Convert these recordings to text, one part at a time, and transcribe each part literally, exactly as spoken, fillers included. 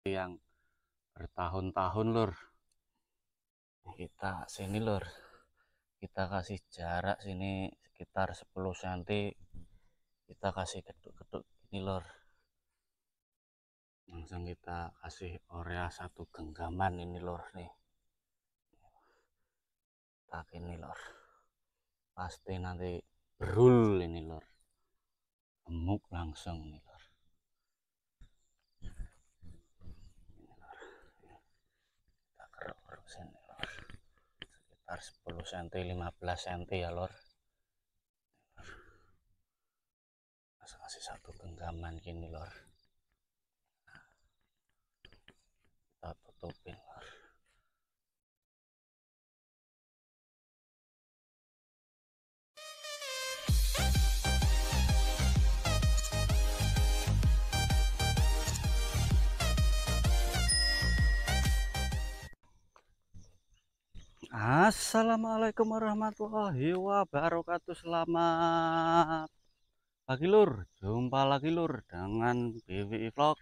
yang bertahun-tahun lur. Kita sini lur, kita kasih jarak sini sekitar sepuluh sentimeter, kita kasih keduk-keduk ini lur. Langsung kita kasih area satu genggaman ini lur nih. Tak ini lur, pasti nanti berul ini lur, gemuk langsung nih lur. Kita keruk-keruk sini lur, sekitar sepuluh sentimeter lima belas sentimeter ya lur. Kasih satu genggaman gini lor, kita tutupin lor. Assalamualaikum warahmatullahi wabarakatuh. Selamat pagi lur, jumpa lagi lur dengan B W I Vlog.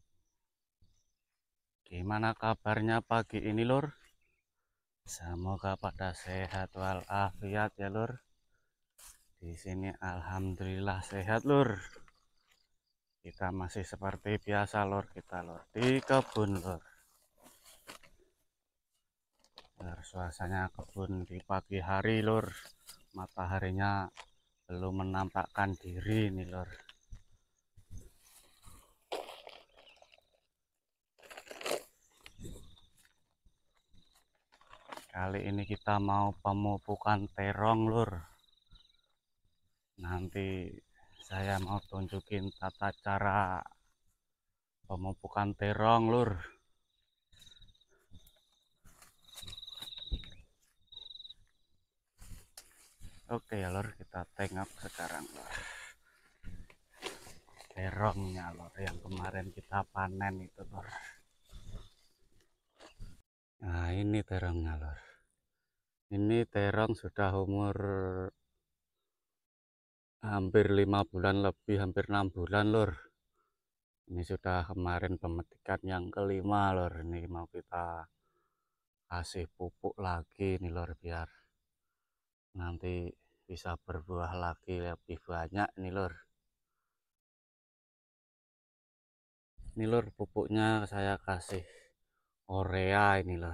Gimana kabarnya pagi ini lur? Semoga pada sehat walafiat ya lur. Di sini alhamdulillah sehat lur. Kita masih seperti biasa lur, kita lur di kebun lur. Lur, suasananya kebun di pagi hari lur, mataharinya belum menampakkan diri nih lur. Kali ini kita mau pemupukan terong lur. Nanti saya mau tunjukin tata cara pemupukan terong lur. Oke ya lur, kita tengok sekarang lur. Terongnya lur, yang kemarin kita panen itu lur. Nah ini terongnya lur. Ini terong sudah umur hampir lima bulan lebih, hampir enam bulan lur. Ini sudah kemarin pemetikan yang kelima lur. Ini mau kita kasih pupuk lagi nih lur, biar nanti bisa berbuah lagi lebih banyak nih lur. Ini lur, pupuknya saya kasih urea ini lur.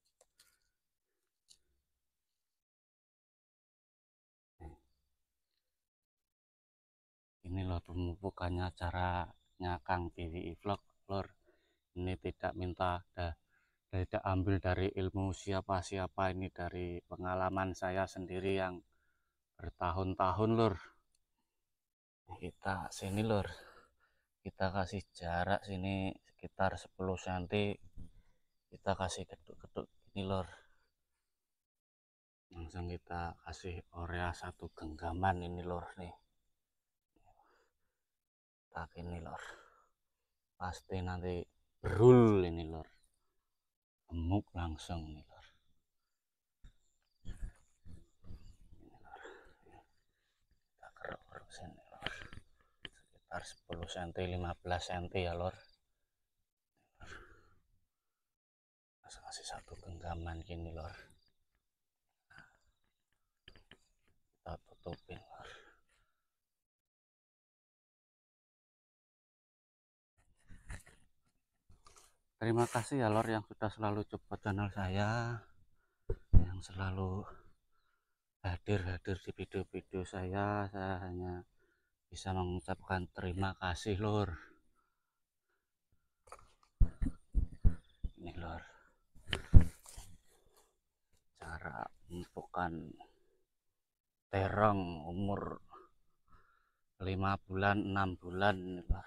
Ini lur pemupukannya, caranya Kang B W I Vlog lur. Ini tidak minta dah, tidak ambil dari ilmu siapa-siapa, ini dari pengalaman saya sendiri yang bertahun-tahun lur. Kita sini lur, kita kasih jarak sini sekitar sepuluh sentimeter, kita kasih keduk-keduk ini lur. Langsung kita kasih area satu genggaman ini lur nih. Tak ini lur, pasti nanti berul ini lur, gemuk langsung nih lur. Kita keruk-keruk sini lur, sekitar sepuluh sentimeter lima belas sentimeter ya lur. Kasih satu genggaman gini lur, kita tutupin lur. Terima kasih ya lor yang sudah selalu support channel saya, yang selalu hadir-hadir di video-video saya. Saya hanya bisa mengucapkan terima kasih lor. Ini lor, cara pemupukan terong umur lima bulan enam bulan ini lor.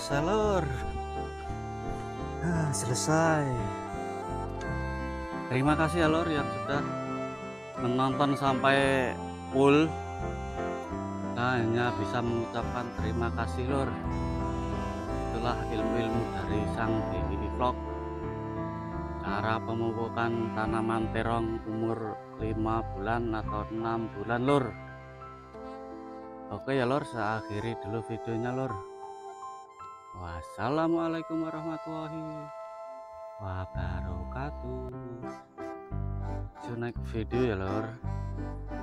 selesai lor. Ah, selesai. Terima kasih ya lor yang sudah menonton sampai full. Nah, hanya bisa mengucapkan terima kasih lor. Itulah ilmu-ilmu dari sang Dewi Vlog. Cara pemupukan tanaman terong umur lima bulan atau enam bulan lor. Oke ya lor, saya akhiri dulu videonya lor. Wassalamualaikum warahmatullahi wabarakatuh. See you next video ya lor.